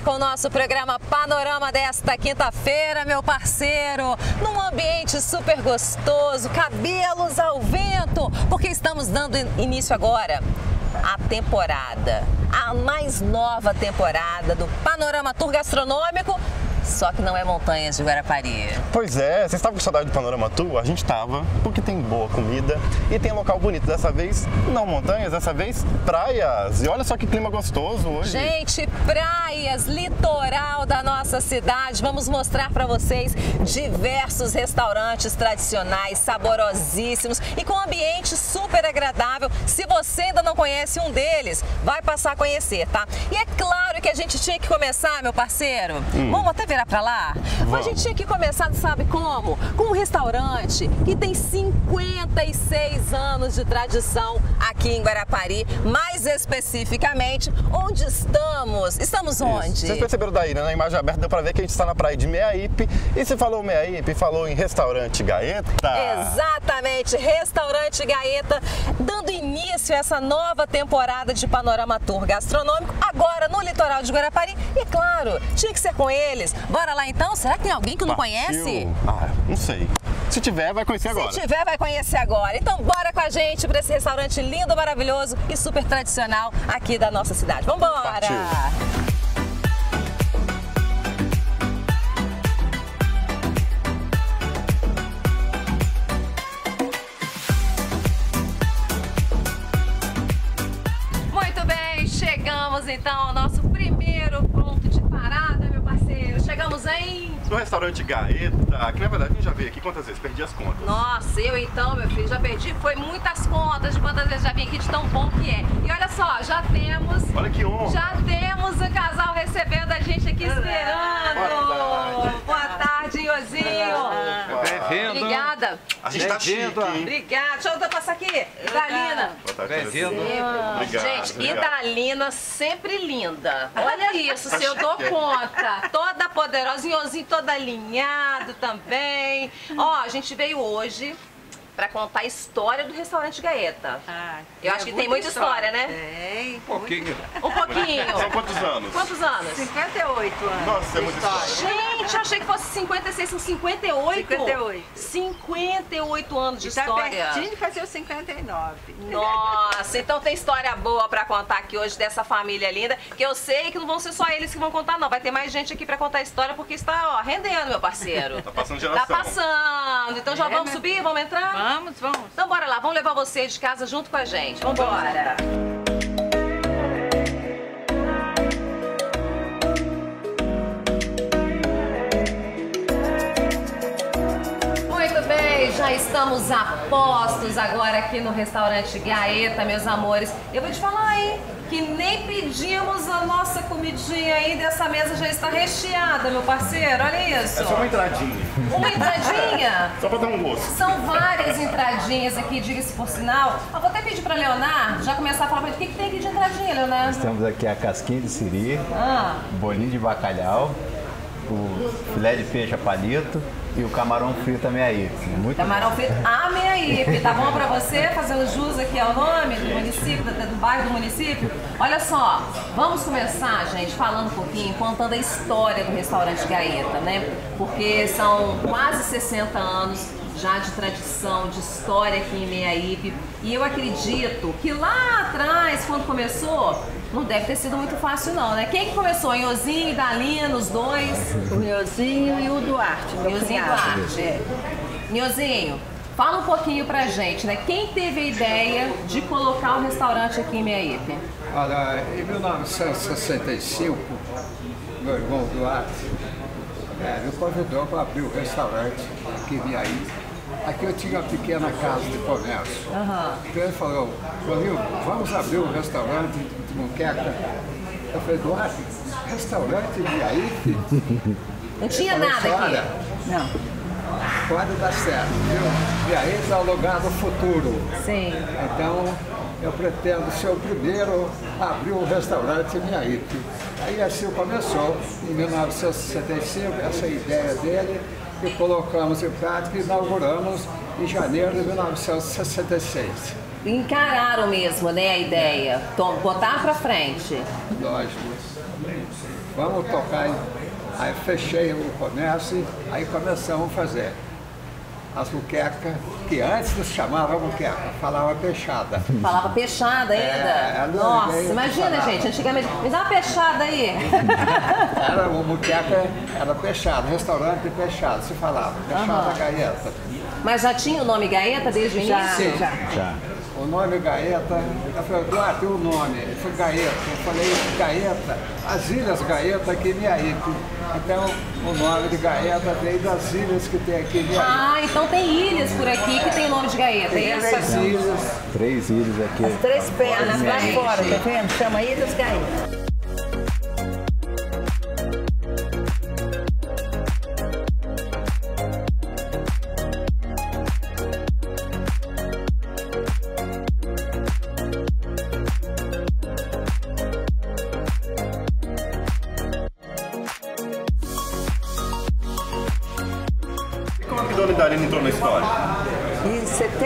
com o nosso programa Panorama desta quinta-feira, meu parceiro, num ambiente super gostoso, cabelos ao vento, porque estamos dando início agora à temporada, a mais nova temporada do Panorama Tour Gastronômico, só que não é Montanhas de Guarapari. Pois é, você estava com saudade do Panorama Tour? A gente estava, porque tem boa comida e tem local bonito. Dessa vez, não montanhas, dessa vez praias. E olha só que clima gostoso hoje. Gente, praias, litoral da nossa cidade. Vamos mostrar para vocês diversos restaurantes tradicionais, saborosíssimos e com ambiente super agradável. Se você ainda não conhece um deles, vai passar a conhecer, tá? E é claro que a gente tinha que começar, meu parceiro. Vamos até virar pra lá? Vamos. A gente tinha que começar, sabe como? Com um restaurante que tem 56 anos de tradição aqui em Guarapari. Mais especificamente, onde estamos? Estamos onde? Vocês perceberam daí, né? Na imagem aberta deu pra ver que a gente está na praia de Meaípe. E se falou Meaípe, falou em Restaurante Gaeta. Exatamente, Restaurante Gaeta, dando início a essa nova temporada de Panorama Tour Gastronômico, agora no litoral de Guarapari. E claro, tinha que ser com eles. Bora lá então? Será que tem alguém que não conhece? Ah, não sei. Se tiver, vai conhecer agora. Se tiver, vai conhecer agora. Então bora com a gente para esse restaurante lindo, maravilhoso e super tradicional aqui da nossa cidade. Vambora! Partiu. Muito bem, chegamos então ao nosso primeiro ponto de parada, meu parceiro. Chegamos em... No Restaurante Gaeta, que na verdade a gente já veio aqui quantas vezes? Perdi as contas. Nossa, eu então, meu filho, já perdi, foi muitas contas de quantas vezes já vim aqui de tão bom que é. E olha só, já temos... Olha que honra! Já temos o casal recebendo a gente aqui esperando. Boa tarde, Iozinho. Bem-vindo. Obrigada. A gente tá chique, hein? Obrigada. Deixa eu passar aqui. Idalina. Boa tarde, Bem-vindo. Obrigado. Gente, obrigado. Idalina sempre linda. Olha isso, se eu dou conta. Toda poderosa, Iozinho todo alinhado também. Ó, a gente veio hoje pra contar a história do Restaurante Gaeta. Eu acho que tem muita história, né? Tem. Um pouquinho. Um pouquinho. São quantos anos? Quantos anos? 58 anos. Nossa, é muita história. Gente, eu achei que fosse 56, são 58. 58. 58 anos de E tá história. pertinho de fazer os 59. Nossa, então tem história boa pra contar aqui hoje dessa família linda, que eu sei que não vão ser só eles que vão contar, não. Vai ter mais gente aqui pra contar a história, porque está, ó, rendendo, meu parceiro. Tá passando geração. Tá passando. Então já vamos subir, vamos entrar? Vamos, vamos. Então bora lá, vamos levar você de casa junto com a gente. Vambora. Muito bem, já estamos a postos agora aqui no Restaurante Gaeta, meus amores. Eu vou te falar, hein, que nem pedimos a nossa comidinha ainda, essa mesa já está recheada, meu parceiro, olha isso. É só uma entradinha. Uma entradinha? Só pra dar um gosto. São várias entradinhas aqui, diga-se por sinal. Eu vou até pedir para Leonardo já começar a falar pra ele o que tem aqui de entradinha, Leonardo. Temos aqui a casquinha de siri, bolinho de bacalhau, o filé de peixe a palito e o camarão frito a Meaípe. Muito Camarão frito a Meaípe, tá bom pra você? Fazendo jus aqui ao nome do município, do bairro do município. Olha só, vamos começar, gente, falando um pouquinho, contando a história do Restaurante Gaeta, né? Porque são quase 60 anos já de tradição, de história aqui em Meaípe. E eu acredito que lá atrás, quando começou, não deve ter sido muito fácil não, né? Quem que começou? Iozinho e Dalina, os dois? O Niozinho e o Duarte. meu Niozinho e cunhado. Duarte. Niozinho, fala um pouquinho pra gente, né? Quem teve a ideia de colocar o restaurante aqui em Meaípe? Olha, em 1965, meu irmão Duarte me convidou para abrir um restaurante aqui em Meaípe. Aqui eu tinha uma pequena casa de comércio. Então ele falou, Ronil, vamos abrir um restaurante de muqueca. Eu falei, Duarte, restaurante em Meaípe? Não tinha Falei, nada olha, aqui. Não. pode dar certo, viu? Meaípe é o lugar do futuro. Sim. Então, eu pretendo ser o primeiro a abrir um restaurante em Meaípe. Aí assim começou, em 1965, essa ideia dele, e colocamos em prática e inauguramos em janeiro de 1966. Encararam mesmo, né, a ideia. Botar pra frente. Lógico. vamos tocar. Aí fechei o comércio, aí começamos a fazer as muquecas, que antes nos chamava muqueca, falava peixada. Falava peixada ainda? Nossa, imagina, gente, antigamente, me dá uma peixada aí. Era uma muqueca, era peixada, restaurante de peixada, se falava, peixada gaeta. Mas já tinha o nome Gaeta desde o início? Sim. Já. O nome Gaeta, eu falei, Eduardo, tem um nome. Ele falou, Gaeta. Eu falei, Gaeta, as Ilhas Gaeta aqui em Miaípe. Então, o nome de Gaeta veio das ilhas que tem aqui em Miaípe. Ah, então tem ilhas por aqui que tem nome de Gaeta, é isso? 3 ilhas. 3 ilhas aqui. As 3 pernas lá fora, tá vendo? Chama Ilhas Gaeta. Como que Dona Idalina entrou na história? Em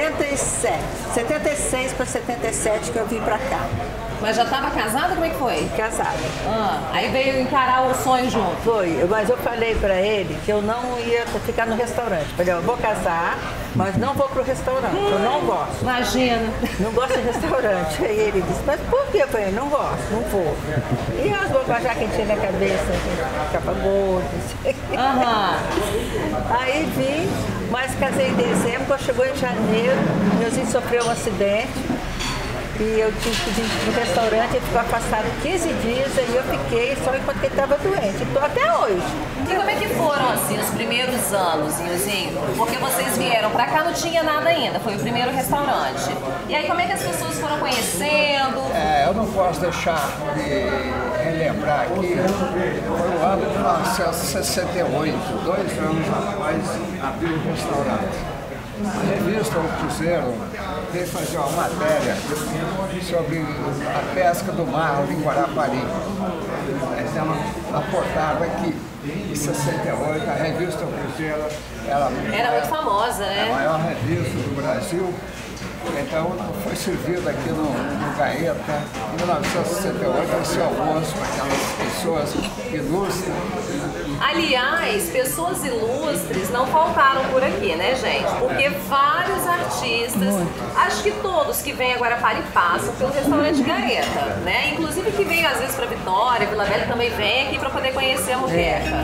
76 para 77 que eu vim pra cá, Mas já estava casada? Como é que foi? casada. Aí veio encarar o sonho junto. Foi, mas eu falei pra ele que eu não ia ficar no restaurante. Falei, eu vou casar, mas não vou pro restaurante, eu não gosto. Imagina. Não gosto de restaurante. Aí ele disse, mas por quê? Eu falei, não gosto, não vou. E as bobagens que tinha na cabeça, capa gorda, Aham. Aí vim, mas casei em dezembro, quando chegou em janeiro, meu filho sofreu um acidente e eu tive que vir no restaurante, ele ficou afastado 15 dias e eu fiquei só enquanto ele estava doente. Estou até hoje. E como é que foram, assim, os primeiros anos, Inhozinho? Porque vocês vieram pra cá, não tinha nada ainda, foi o primeiro restaurante. E aí, como é que as pessoas foram conhecendo? Eu não posso deixar de relembrar aqui, foi o ano de 1968, 2 anos após abrir o restaurante. A revista O Cruzeiro veio fazer uma matéria sobre a pesca do mar em Guarapari. Essa é uma portada aqui. Em 68, a revista O Cruzeiro Era muito famosa, a né? maior revista do Brasil. Então, foi servido aqui no Gaeta, em 1968, esse almoço para aquelas pessoas ilustres. Aliás, pessoas ilustres não faltaram por aqui, né, gente? Porque vários artistas, acho que todos que vêm a Guarapari passam pelo restaurante Gaeta, né? Inclusive que vem às vezes para Vitória, Vila Velha também vem aqui para poder conhecer a muqueca.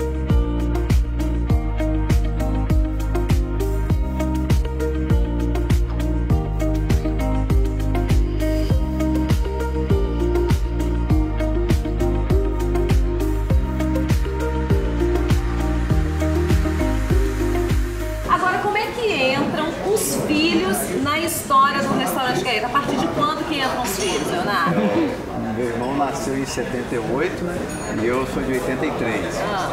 Na história do restaurante Gaeta, a partir de quando que entram os filhos, Leonardo? Meu irmão nasceu em 78, né? E eu sou de 83.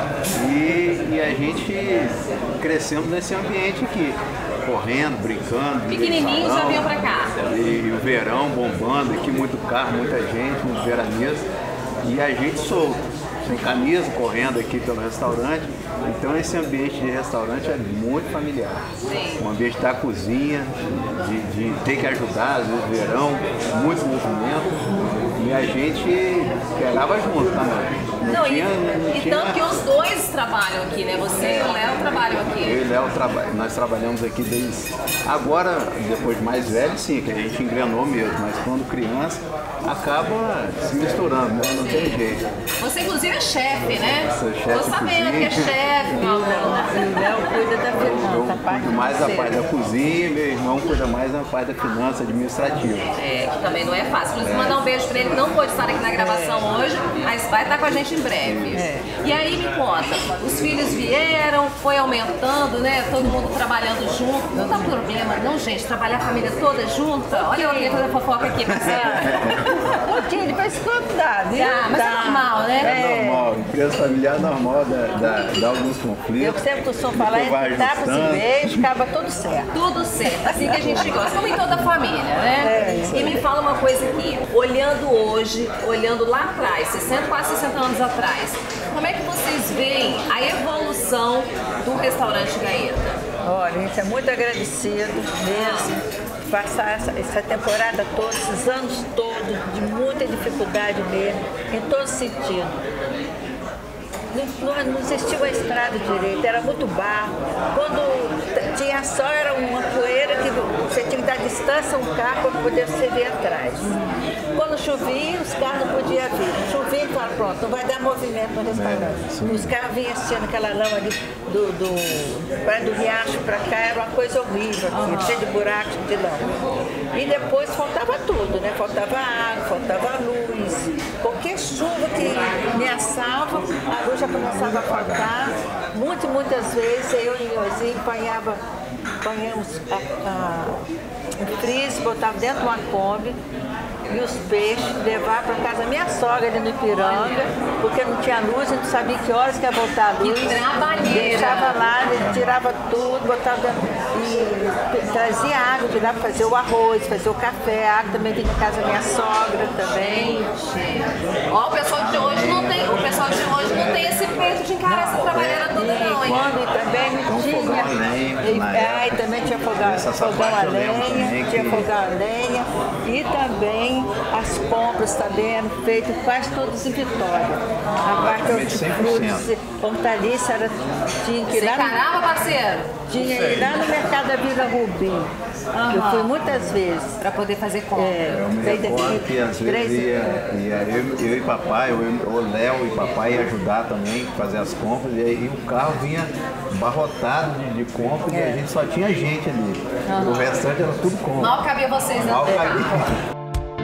E a gente crescemos nesse ambiente aqui, correndo, brincando. Pequenininhos já vinham pra cá. E o verão bombando, aqui muito carro, muita gente, muito veraneiro. E a gente solto, sem camisa, correndo aqui pelo restaurante. Então esse ambiente de restaurante é muito familiar. Sim. O ambiente da cozinha, de ter que ajudar, às vezes verão, muito movimento. E a gente pegava junto também. Tanto que os dois trabalham aqui, né? Você e o Léo trabalham aqui. Eu e o Léo, nós trabalhamos aqui desde... Agora, depois de mais velho, sim, que a gente engrenou mesmo. Mas quando criança, acaba se misturando, né? Não tem jeito. Você, inclusive, é chefe, né? Sou chefe. Tô sabendo que é chefe, meu amor. O Léo cuida da finança, Eu cuido mais da parte da cozinha, meu irmão cuida mais da parte da finança administrativa. Que também não é fácil. Inclusive, mandar um beijo pra ele, que não pôde estar aqui na gravação hoje, mas vai estar com a gente em breve. E aí, me conta, os filhos vieram, foi aumentando, né? Todo mundo trabalhando junto. Não dá problema, não, gente, trabalhar a família toda junta. Olha alguém fazendo fofoca aqui, Marcelo. porque ele vai se contar, viu? Mas é normal, né? É normal, empresa familiar é normal, dá alguns conflitos. Eu sempre costumo falar, tapas e beijos, acaba tudo certo. Tudo certo, assim que a gente gosta, como em toda família, né? E me fala uma coisa aqui, olhando hoje, olhando lá atrás, quase 60 anos atrás, como é que vocês veem a evolução do restaurante Gaeta? Olha, a gente é muito agradecido mesmo, passar essa temporada toda, esses anos todos, de muita dificuldade mesmo, em todo sentido. não existia uma estrada direita, era muito barro. Quando tinha só, era uma poeira que você tinha que dar distância a um carro para poder você vir atrás. Quando chovia, os carros não podiam vir. Chovia e falava, pronto, não vai dar movimento no restaurante. Os carros vinham assistindo aquela lama ali do riacho para cá, era uma coisa horrível, aqui, cheio de buracos, de lama. E depois faltava tudo, né? Faltava água, faltava luz. Qualquer chuva que ameaçava, a luz já começava a faltar. Muitas vezes eu e o Iozinho apanhamos um freezer, botava dentro de uma Kombi e os peixes, levar para casa da minha sogra ali no Ipiranga, porque não tinha luz, a gente sabia que horas que ia voltar a luz. Que trabalheira! Deixava lá, ele tirava tudo, botava e trazia água de lá para fazer o arroz, fazer o café, a água também vinha de casa da minha sogra também. Ó, o pessoal de hoje não tem esse peito de encarar essa trabalheira toda não, hein? Quando também não tinha. E também tinha fogão a lenha, tinha fogão a lenha e também as compras também eram feitas quase todas em Vitória. A parte de frutas, hortaliça, tinha que ir lá. Você encarava, parceiro? Tinha ir lá no mercado da Vila Rubim. Eu fui muitas vezes. Para poder fazer compra. Eu me recordo que às vezes eu e papai, o Léo e papai ia ajudar também a fazer as compras, e aí o carro vinha abarrotado de compras e a gente só tinha gente ali. O restante era tudo compra. Mal cabia vocês, né? Mal cabia.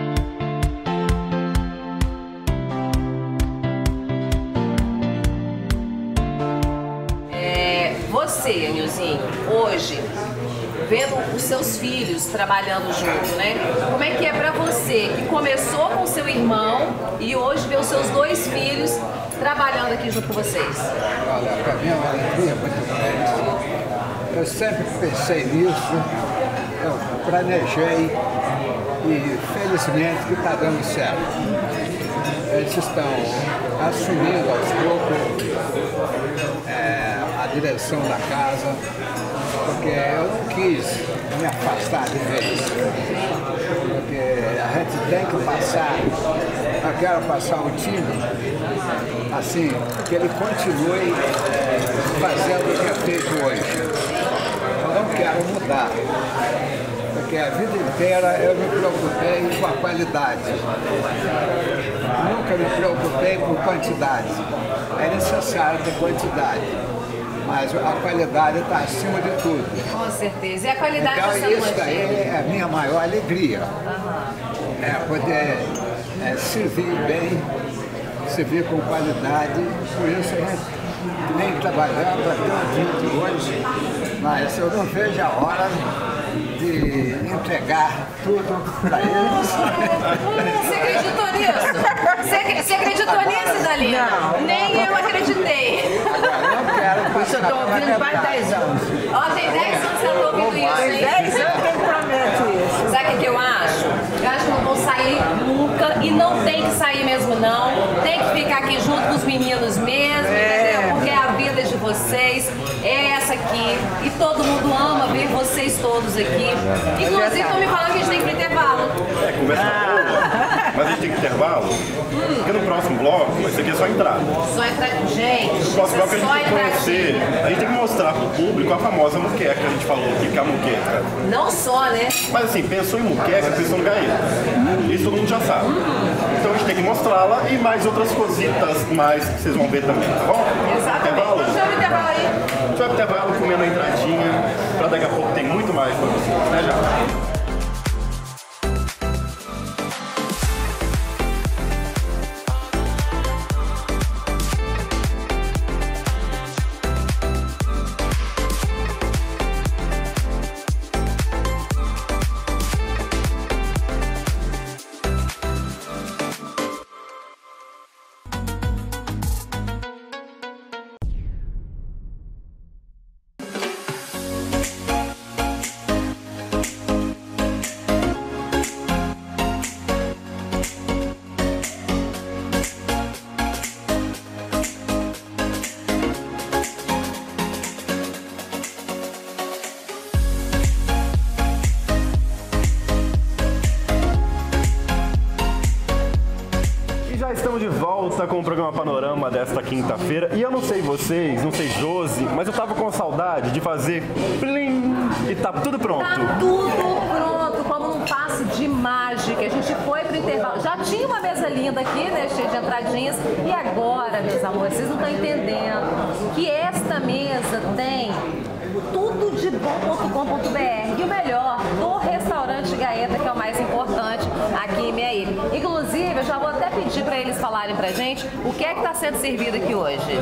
Você, Anilzinho, hoje, vendo os seus filhos trabalhando junto, né? Como é que é pra você, que começou com seu irmão e hoje vê os seus dois filhos trabalhando aqui junto com vocês? Olha, para mim é uma alegria muito grande. Eu sempre pensei nisso, eu planejei e felizmente que está dando certo. Eles estão assumindo aos poucos a direção da casa, porque eu não quis me afastar de vez, porque a gente tem que passar, eu quero passar o time assim, que ele continue fazendo o que é feito hoje. Eu não quero mudar, porque a vida inteira eu me preocupei com a qualidade. Nunca me preocupei com quantidade. É necessário ter quantidade, mas a qualidade está acima de tudo. Com certeza. E a qualidade então, está sendo isso daí é a minha maior alegria. É poder servir bem, servir com qualidade. Por isso a gente vem trabalhando até o dia de hoje, mas eu não vejo a hora de entregar tudo para eles. Você acreditou nisso? Você acreditou nisso, Dalina? Não. Nem eu acreditei. Eu não quero Isso eu estou ouvindo faz 10 anos. Ó, tem 10 anos que eu tô ouvindo isso, Tem hein? 10 anos que ele promete isso. Sabe o que eu acho? Eu acho que não vão sair nunca e não tem que sair mesmo não. Tem que ficar aqui junto com os meninos mesmo, entendeu? Porque a vida de vocês é essa aqui e todo mundo ama ver vocês todos aqui. Inclusive estão me falando que a gente tem que ir pro intervalo. Conversa boa, mas a gente tem que intervalo, porque no próximo bloco, isso aqui é só entrada. Só entrar. Gente, No próximo bloco a gente só tem que entrar conhecer, a gente tem que mostrar pro público a famosa muqueca que a gente falou aqui, que é a muqueca. não só, né? Mas assim, pensou em muqueca, pensou no gaeta. Isso todo mundo já sabe. Então a gente tem que mostrá-la e mais outras cositas mais que vocês vão ver também, tá bom? Intervalo? Chama o intervalo aí. A gente vai pro intervalo comendo a entradinha, pra daqui a pouco tem muito mais pra vocês, né, já? estamos de volta com o programa Panorama desta quinta-feira. E eu não sei vocês, não sei Josi, mas eu tava com saudade de fazer plim e tá tudo pronto. Tá tudo pronto, como num passe de mágica. A gente foi pro intervalo. Já tinha uma mesa linda aqui, né, cheia de entradinhas. E agora, meus amores, vocês não estão entendendo que esta mesa tem tudo de bom.com.br e o melhor do restaurante Gaeta, que é o mais importante aqui em Miaípe. Inclusive, eu já vou até pedir para eles falarem pra gente o que é que está sendo servido aqui hoje.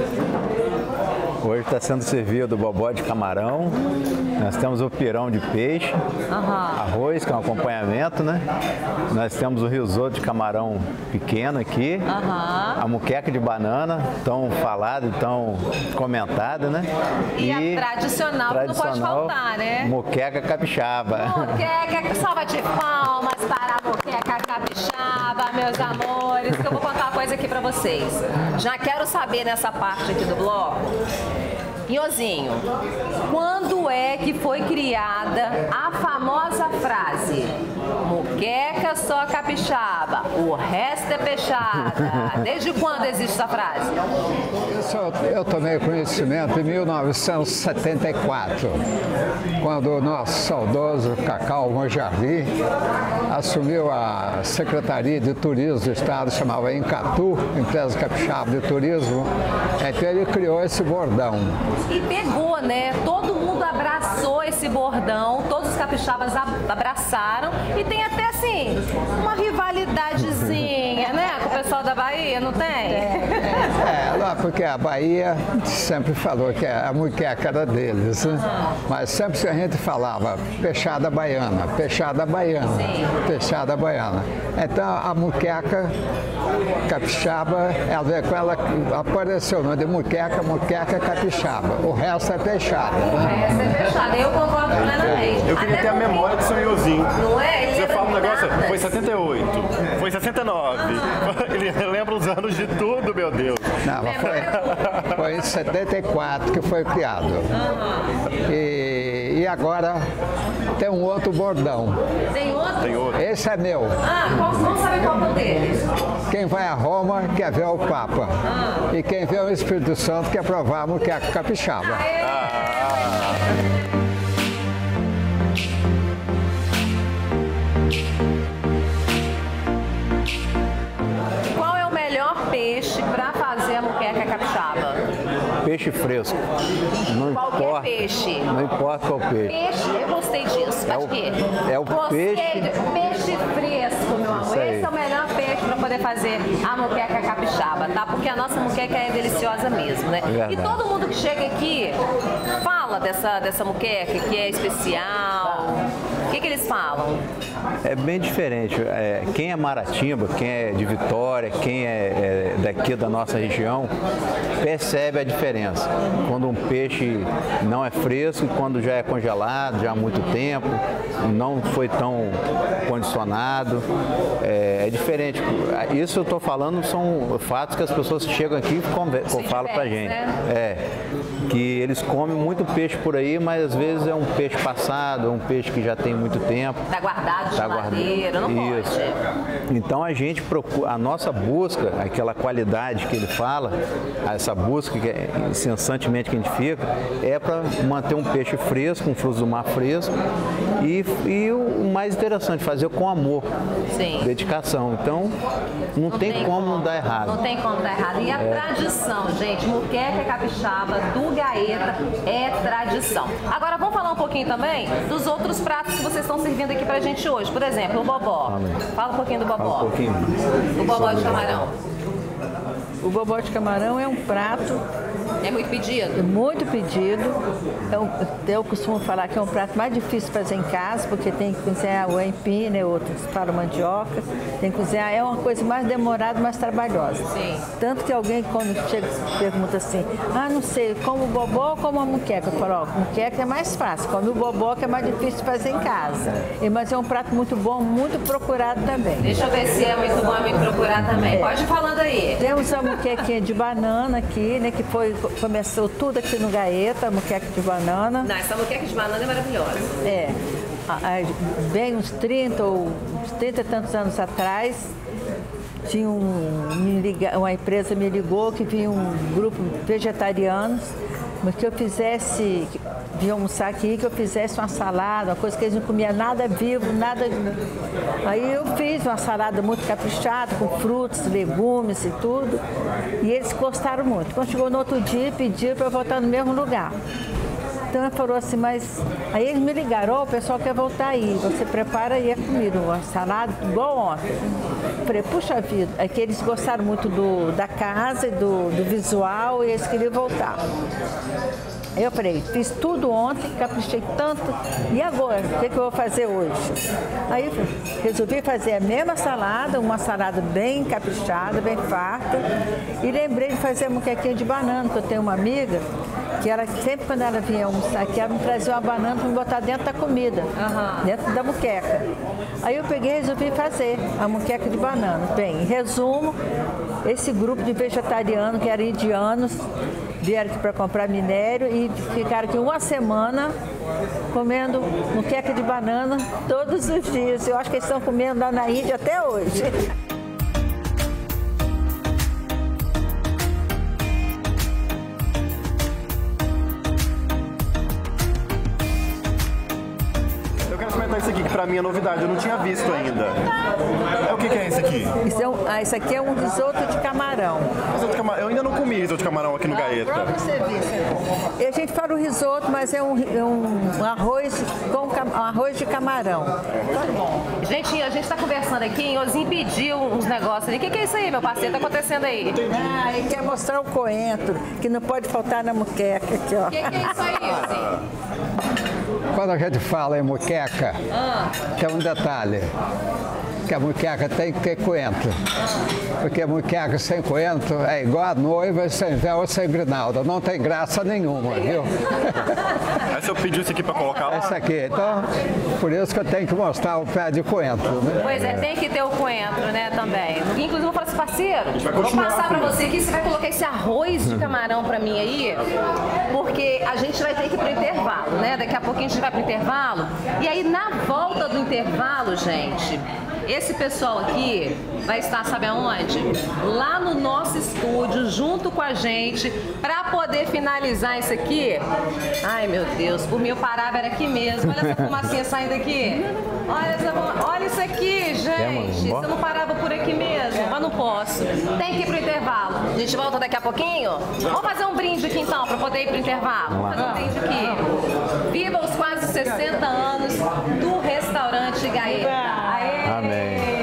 Hoje está sendo servido o bobó de camarão, nós temos o pirão de peixe, arroz, que é um acompanhamento, né? Nós temos o risoto de camarão pequeno aqui, a muqueca de banana, tão falada e tão comentada, né? E a tradicional que não pode faltar, né? Muqueca capixaba. Muqueca, salva de palmas para a muqueca capixaba, meus amores, que eu vou contar uma coisa aqui pra vocês. Já quero saber nessa parte aqui do bloco, Iozinho, quando é que foi criada a famosa frase muqueca só capixaba, o resto é peixada? Desde quando existe essa frase? Isso eu tomei conhecimento em 1974, quando o nosso saudoso Cacau Monjarvi assumiu a Secretaria de Turismo do Estado, chamava Encatu, Empresa Capixaba de Turismo, então ele criou esse bordão. E pegou, né? Todo mundo abraçou esse bordão, todos os capixabas abraçaram e tem até assim, uma rivalidadezinha, né? Com o pessoal da Bahia, não tem? Lá porque a Bahia sempre falou que a muqueca era deles, né? Mas sempre que a gente falava peixada baiana, peixada baiana, peixada baiana. Então a muqueca capixaba, ela veio com ela, apareceu o nome de muqueca, muqueca capixaba. O resto é peixada. O resto é fechado, eu concordo plenamente. Eu queria ter a memória do seu Iozinho. Não é? Ele Você fala um negócio, nada. foi 78, foi 69. Ele lembra os anos de tudo, meu Deus. Não, mas foi em 74 que foi criado. E agora tem um outro bordão. Tem outro? Tem outro. Esse é meu. Vamos saber qual é o dele. Quem vai a Roma quer ver o Papa. E quem vê o Espírito Santo quer provar a muqueca capixaba. Qual é o melhor peixe para fazer a muqueca capixaba? Peixe fresco. Não Qualquer importa. peixe. Não importa qual peixe. Peixe, eu gostei disso. É o- é o Gostei peixe- Peixe fresco, meu amor. Isso aí. Esse é o melhor peixe para poder fazer a muqueca capixaba, tá? Porque a nossa muqueca é deliciosa mesmo, né? Verdade. E todo mundo que chega aqui fala dessa muqueca que é especial. O que eles falam? É bem diferente. Quem é Maratimba, quem é de Vitória, quem é daqui da nossa região, percebe a diferença. Quando um peixe não é fresco e quando já é congelado, já há muito tempo, não foi tão condicionado, é diferente. Isso eu estou falando são fatos que as pessoas que chegam aqui falam pra gente. Né? Que eles comem muito peixe por aí, mas às vezes é um peixe passado, é um peixe que já tem muito tempo. Tá guardado de Tá geladeira, não Isso. pode. Então a gente procura, a nossa busca, aquela qualidade que ele fala, essa busca que incessantemente que a gente fica, é para manter um peixe fresco, um fruto do mar fresco e o mais interessante, fazer com amor, Sim. dedicação. Então não tem como não dar errado. Não tem como dar errado. E a tradição, gente, muqueca capixaba do Gaeta é tradição. Agora vamos falar um pouquinho também dos outros pratos que vocês estão servindo aqui pra gente hoje. Por exemplo, o bobó. Fala um pouquinho do bobó. Fala um pouquinho. O bobó de camarão. O bobó de camarão é um prato É muito pedido? muito pedido. Eu costumo falar que é um prato mais difícil de fazer em casa, porque tem que cozinhar o aipim, né, outros para mandioca. Tem que cozinhar, é uma coisa mais demorada, mais trabalhosa. Sim. Tanto que alguém, quando chega, pergunta assim, não sei, como o bobó ou como a muqueca? Eu falo, muqueca é mais fácil, come o bobó que é mais difícil de fazer em casa. Mas é um prato muito bom, muito procurado também. Deixa eu ver se é muito bom me procurar também. Pode ir falando aí. Temos a muquequinha de banana aqui, né, que começou tudo aqui no Gaeta, a muqueca de banana. Não, essa muqueca de banana é maravilhosa. bem uns 30 e tantos anos atrás, tinha uma empresa me ligou que vinha um grupo vegetarianos, mas que eu fizesse, vinha almoçar aqui, que eu fizesse uma salada, uma coisa que eles não comiam nada vivo, nada. Aí eu fiz uma salada muito caprichada, com frutos, legumes e tudo, e eles gostaram muito. Quando chegou no outro dia, pediram para eu voltar no mesmo lugar. Então ele falou assim, mas aí eles me ligaram, o pessoal quer voltar aí, você prepara aí a comida, uma salada igual ontem. Falei, puxa vida, é que eles gostaram muito da casa e do visual e eles queriam voltar. Aí eu falei, fiz tudo ontem, caprichei tanto, e agora? O que eu vou fazer hoje? Aí eu resolvi fazer a mesma salada, uma salada bem caprichada, bem farta, e lembrei de fazer a moquequinha de banana, que eu tenho uma amiga, que ela sempre quando ela vinha almoçar aqui, ela me trazia uma banana para me botar dentro da comida, dentro da moqueca. Aí eu peguei e resolvi fazer a moqueca de banana. Bem, em resumo, esse grupo de vegetarianos, que eram indianos, vieram aqui para comprar minério e ficaram aqui uma semana comendo moqueca de banana todos os dias. Eu acho que eles estão comendo lá na Índia até hoje. Isso aqui, que pra mim é novidade, eu não tinha visto ainda. O que é esse aqui? Isso aqui é um risoto de camarão. Eu ainda não comi risoto de camarão aqui no Gaeta. Prova que você vê. A gente fala o risoto, mas é um arroz com arroz de camarão. Gente, a gente tá conversando aqui, o Ozinho pediu uns negócios ali. O que é isso aí, meu parceiro? Tá acontecendo aí? Ele quer mostrar o coentro, que não pode faltar na moqueca aqui, ó. O que é isso aí, Ozinho? Quando a gente fala em moqueca, tem um detalhe, que a moqueca tem que ter coentro. Porque a moqueca sem coentro é igual a noiva sem véu ou sem grinalda, não tem graça nenhuma, viu? Aí se eu pedir isso aqui pra colocar lá? Essa aqui, então, por isso que eu tenho que mostrar o pé de coentro, né? Pois é, tem que ter o coentro, né, também. Inclusive, eu vou falar assim, parceiro, vou passar pra você aqui, você vai colocar esse arroz de camarão pra mim aí, porque a gente vai ter que ir pro intervalo, né? Daqui a pouquinho a gente vai pro intervalo. E aí, na volta do intervalo, gente, esse pessoal aqui vai estar, sabe aonde? Lá no nosso estúdio, junto com a gente, para poder finalizar isso aqui. Ai, meu Deus, por mim eu parava, era aqui mesmo. Olha essa fumacinha saindo aqui. Olha isso aqui, gente. Você não parava por aqui mesmo, mas não posso. Tem que ir pro intervalo. A gente volta daqui a pouquinho? Vamos fazer um brinde aqui então, para poder ir pro intervalo. Vamos fazer um brinde aqui. Viva os quase 60 anos do restaurante Gaeta. Aê! Amém.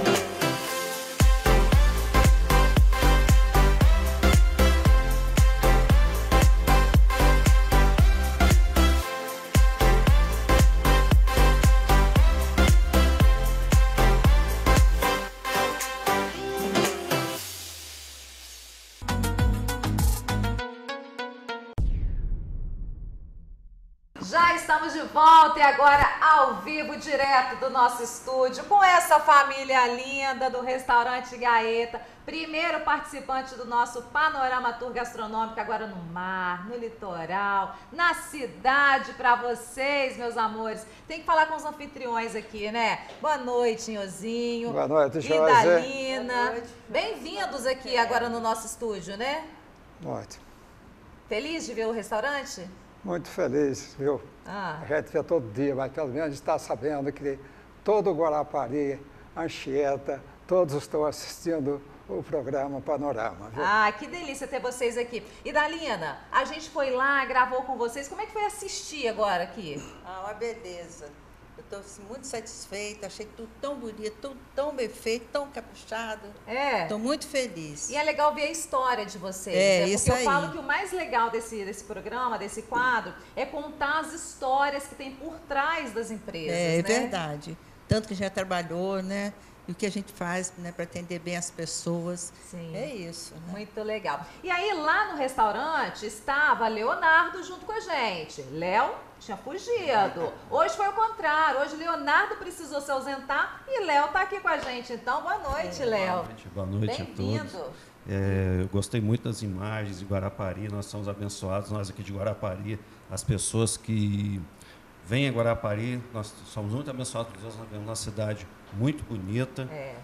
Já estamos de volta e agora ao vivo, direto do nosso estúdio, com essa família linda do restaurante Gaeta. Primeiro participante do nosso Panorama Tour Gastronômico, agora no mar, no litoral, na cidade, para vocês, meus amores. Tem que falar com os anfitriões aqui, né? Boa noite, Nhozinho. Boa noite, Idalina. Bem-vindos aqui agora no nosso estúdio, né? Ótimo. Feliz de ver o restaurante? Muito feliz, viu? A gente vê todo dia, mas pelo menos a gente está sabendo que todo o Guarapari, Anchieta, todos estão assistindo o programa Panorama, viu? Ah, que delícia ter vocês aqui. Idalina, a gente foi lá, gravou com vocês. Como é que foi assistir agora aqui? Ah, uma beleza. Eu estou muito satisfeita, achei tudo tão bonito, tudo tão bem feito, tão caprichado. É. Estou muito feliz. E é legal ver a história de vocês. É, né? isso Porque aí. eu falo que o mais legal desse programa, desse quadro, é contar as histórias que tem por trás das empresas. É né? verdade. Tanto que já trabalhou, né? E o que a gente faz, né, para atender bem as pessoas. Sim. É isso. Né? Muito legal. E aí, lá no restaurante, estava Leonardo junto com a gente. Léo tinha fugido. Hoje foi o contrário. Hoje Leonardo precisou se ausentar e Léo está aqui com a gente. Então, boa noite, Léo. Boa noite a todos. Eu gostei muito das imagens de Guarapari. Nós somos abençoados, nós aqui de Guarapari, as pessoas que venha a Guarapari, nós somos muito abençoados por Deus, nós vivemos uma cidade muito bonita.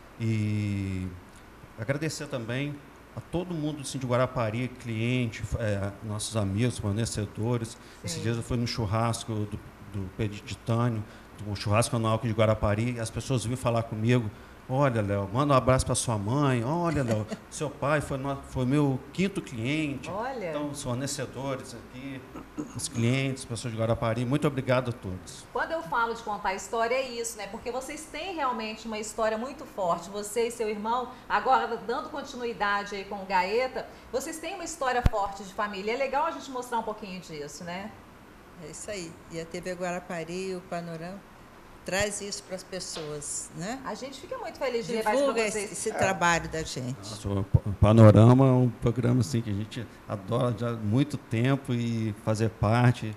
E agradecer também a todo mundo assim, de Guarapari, cliente, nossos amigos, fornecedores. Esses dias eu fui no churrasco do Peditânio, um churrasco anual aqui de Guarapari, as pessoas vinham falar comigo: olha, Léo, manda um abraço para sua mãe. Olha, Léo, seu pai foi meu 5º cliente. Olha. Então, os fornecedores aqui, os clientes, pessoas de Guarapari, muito obrigado a todos. Quando eu falo de contar história, é isso, né? Porque vocês têm realmente uma história muito forte. Você e seu irmão, agora dando continuidade aí com o Gaeta, vocês têm uma história forte de família. É legal a gente mostrar um pouquinho disso, né? É isso aí. E a TV Guarapari, o Panorama, traz isso para as pessoas, né? A gente fica muito feliz de levar isso Divulga para vocês. esse trabalho da gente. Nossa, o Panorama é um programa assim, que a gente adora já há muito tempo e fazer parte.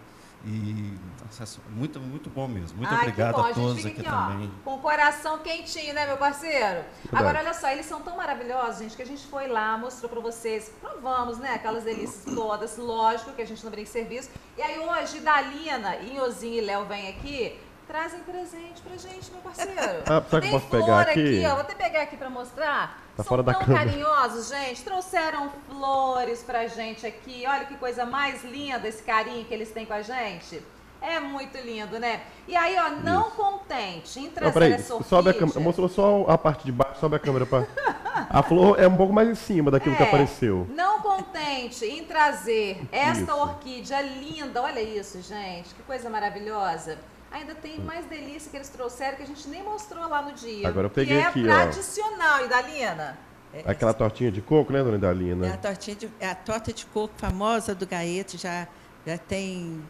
E nossa, muito, muito bom mesmo. Muito obrigado a todos aqui também. Com o coração quentinho, né, meu parceiro? Agora, olha só, eles são tão maravilhosos, gente, que a gente foi lá, mostrou pra vocês, provamos, né, aquelas delícias todas, lógico que a gente não brinca de serviço. E aí hoje, Dalina, Inhozinho e Léo vêm aqui, trazem presente pra gente, meu parceiro. Será que eu posso pegar aqui? Ó, vou até pegar aqui pra mostrar. Tá São fora da tão câmera. carinhosos, gente. Trouxeram flores pra gente aqui. Olha que coisa mais linda esse carinho que eles têm com a gente. É muito lindo, né? E aí, ó, não contente em trazer essa orquídea... sobe a câmera. Mostrou só a parte de baixo, sobe a câmera para... A flor é um pouco mais em cima daquilo que apareceu. Não contente em trazer esta orquídea linda, olha isso, gente, que coisa maravilhosa. Ainda tem mais delícia que eles trouxeram que a gente nem mostrou lá no dia. Agora eu peguei aqui, ó. Que é tradicional, Idalina. Aquela tortinha de coco, né, dona Idalina? É a torta de coco famosa do Gaeta, já tem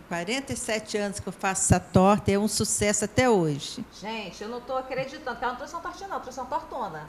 47 anos que eu faço essa torta, é um sucesso até hoje. Gente, eu não estou acreditando, porque ela não trouxe uma tortinha não, trouxe uma tortona.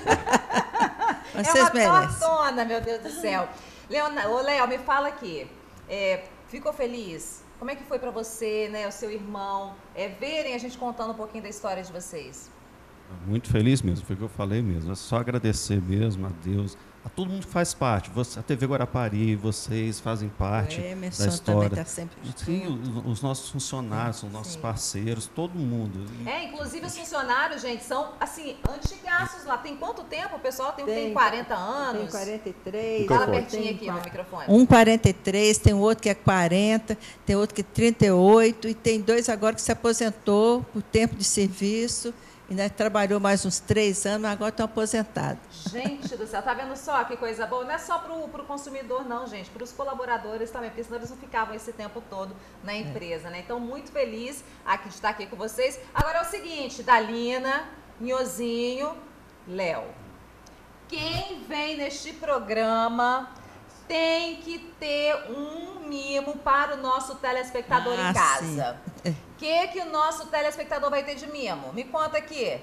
Vocês merecem. Uma tortona, meu Deus do céu. Ô, Léo, me fala aqui, ficou feliz? Como é que foi para você, né, o seu irmão, verem a gente contando um pouquinho da história de vocês? Muito feliz mesmo, foi o que eu falei mesmo. É só agradecer mesmo a Deus, a todo mundo que faz parte. A TV Guarapari, vocês fazem parte da história. Também tá sempre Sim, os nossos funcionários, os nossos parceiros, todo mundo. Inclusive os funcionários, gente, são, assim, antigaços lá. Tem quanto tempo? O pessoal tem 40 anos? Tem 43. Fala pertinho aqui no microfone. Um 43, tem outro que é 40, tem outro que é 38, e tem 2 agora que se aposentou por tempo de serviço. Ainda trabalhou mais uns 3 anos, mas agora estão aposentados. Gente do céu, tá vendo só que coisa boa? Não é só para o consumidor, não, gente, para os colaboradores também, porque senão eles não ficavam esse tempo todo na empresa, né? Então, muito feliz de estar aqui com vocês. Agora é o seguinte, Dalina, Nhozinho, Léo. Quem vem neste programa tem que ter um mimo para o nosso telespectador em casa. O que o nosso telespectador vai ter de mimo? Me conta aqui.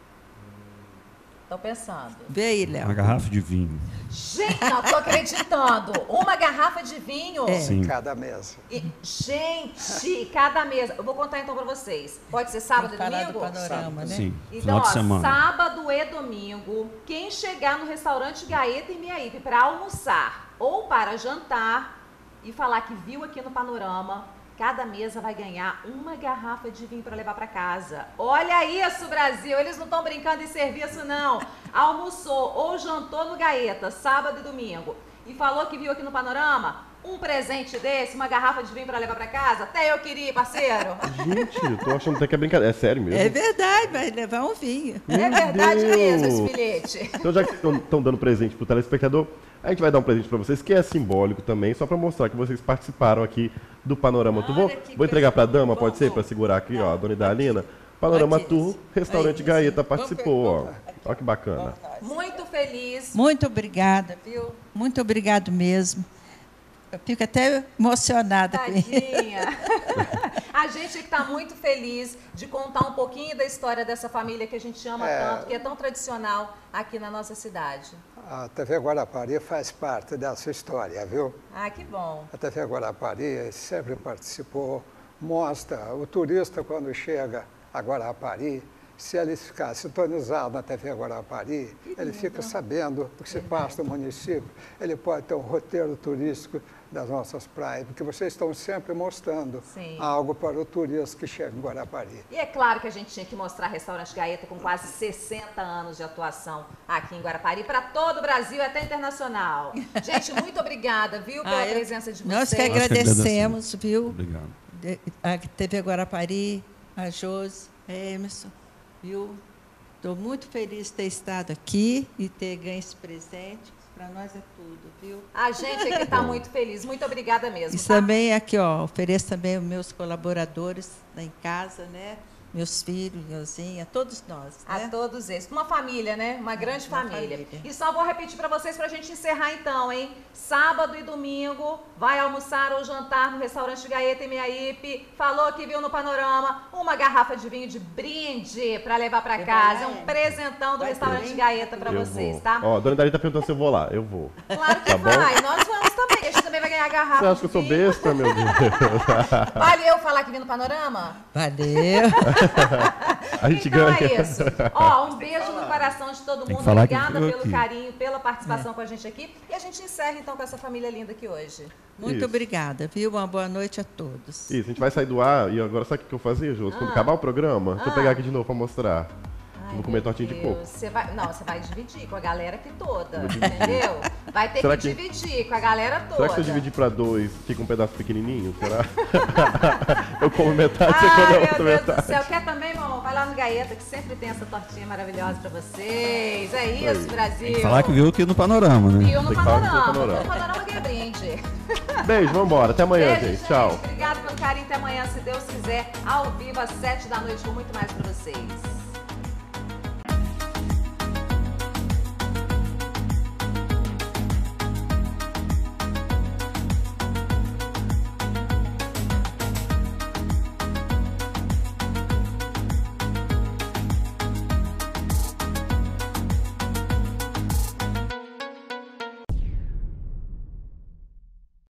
Estou pensando. Vê aí, Léo. Uma garrafa de vinho. Gente, não estou acreditando. Uma garrafa de vinho? Sim. Cada mesa. Gente, cada mesa. Eu vou contar então para vocês. Pode ser sábado e domingo? Do panorama, né? Sim, Então, final de semana. sábado e domingo, quem chegar no restaurante Gaeta em Miaípe para almoçar ou para jantar e falar que viu aqui no Panorama, cada mesa vai ganhar uma garrafa de vinho para levar para casa. Olha isso, Brasil! Eles não estão brincando em serviço, não. Almoçou ou jantou no Gaeta, sábado e domingo, e falou que viu aqui no Panorama, um presente desse, uma garrafa de vinho para levar para casa? Até eu queria, parceiro. Gente, eu tô achando até que é brincadeira. É sério mesmo? É verdade, vai levar um vinho. É verdade Deus. mesmo esse bilhete. Então, já que estão dando presente pro telespectador, a gente vai dar um presente para vocês, que é simbólico também, só para mostrar que vocês participaram aqui do Panorama Tour. Vou entregar para a dama, pode ser? Para segurar aqui, ó, a dona Idalina. Panorama Tour, Restaurante Gaeta participou, ó. Olha que bacana. Muito feliz. Muito obrigada, viu? Muito obrigado mesmo. Eu fico até emocionada com isso. Tadinha. A gente está muito feliz de contar um pouquinho da história dessa família que a gente ama tanto, que é tão tradicional aqui na nossa cidade. A TV Guarapari faz parte dessa história, viu? Ah, que bom. A TV Guarapari sempre participou, mostra o turista quando chega a Guarapari, se ele ficar sintonizado na TV Guarapari, ele fica sabendo o que se passa no município. Ele pode ter um roteiro turístico das nossas praias, porque vocês estão sempre mostrando algo para o turista que chega em Guarapari. E é claro que a gente tinha que mostrar Restaurante Gaeta com quase 60 anos de atuação aqui em Guarapari para todo o Brasil e até internacional. Gente, muito obrigada, viu, pela presença de vocês. Nós que agradecemos, viu? Obrigado. A TV Guarapari, a Josi, a Emerson, viu? Estou muito feliz de ter estado aqui e ter ganho esse presente. Para nós é tudo, viu? A gente aqui está muito feliz. Muito obrigada mesmo. E também aqui, ó, ofereço também aos meus colaboradores lá em casa, né? Meus filhos, Neuzinha, todos nós. Né? A todos eles. Uma família, né? Uma grande família. E só vou repetir para vocês para a gente encerrar então, hein? Sábado e domingo, vai almoçar ou jantar no restaurante Gaeta em Meiaípe. Falou que viu no Panorama uma garrafa de vinho de brinde para levar para casa. É um presentão do restaurante Gaeta para vocês, tá? Ó, a dona Dali tá perguntando se eu vou lá. Eu vou. Claro que vai. Nós vamos também. A gente também vai ganhar a garrafa. Você acha que eu sou besta, meu Deus? Valeu falar que vi no Panorama? Valeu. A gente então ganha. É isso. Ó, um beijo no coração de todo mundo. Obrigada pelo carinho, pela participação com a gente aqui. E a gente encerra então com essa família linda aqui hoje. Muito obrigada, viu? Uma boa noite a todos. Isso, a gente vai sair do ar e agora sabe o que eu fazia, Jô? Quando acabar o programa, deixa eu pegar aqui de novo pra mostrar. Vou comer tortinha de coco. Você vai dividir com a galera aqui toda, entendeu? Vai ter que dividir com a galera toda. Será que se eu dividir pra 2, fica um pedaço pequenininho? Será? Eu como metade, você come a outra metade. Meu Deus do céu. Quer também, mamãe? Vai lá no Gaeta, que sempre tem essa tortinha maravilhosa pra vocês. É isso, Brasil. Tem que falar que viu aqui no Panorama, né? Viu no Panorama. No Panorama que é brinde. Beijo, vambora. Até amanhã, Beijo, gente. Tchau. Obrigado pelo carinho. Até amanhã, se Deus quiser, ao vivo às 7 da noite, com muito mais pra vocês.